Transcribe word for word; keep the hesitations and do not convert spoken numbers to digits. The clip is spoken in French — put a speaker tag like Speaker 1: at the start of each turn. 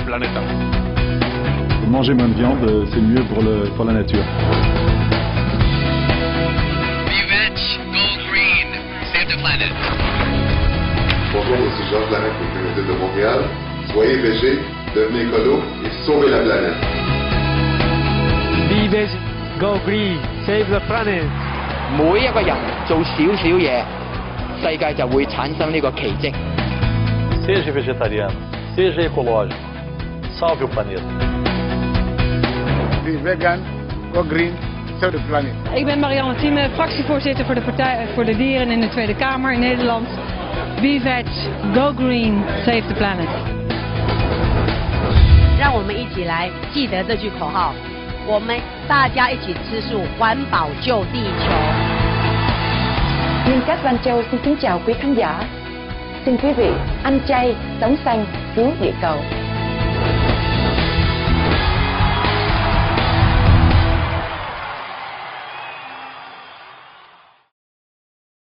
Speaker 1: planeta.
Speaker 2: Manger moins de viande, c'est mieux pour, le, pour la nature.
Speaker 3: Be veg, go green, save the planet.
Speaker 4: Bonjour, je suis Georges Larac de l'Université de Montréal. Soyez végé, devenez écolo et sauvez la planète.
Speaker 5: Be veg, go green, save the planet.
Speaker 6: 每一個人做少少嘢，世界就會產生呢個奇蹟。
Speaker 7: Seja vegetariano, seja ecológico, salve o planeta.
Speaker 8: Be vegan, go green, save the planet.
Speaker 9: Ik ben Marianne Thieme, fractievoorzitter voor de Partij voor de Dieren in de Tweede Kamer in Nederland. Be veg, go green, save the planet.
Speaker 10: 让我们一起来记得这句口号，我们大家一起吃素，环保救地球。
Speaker 11: Nhân cách Văn Châu xin kính chào quý khán giả. Xin quý vị ăn chay, sống xanh, cứu địa cầu.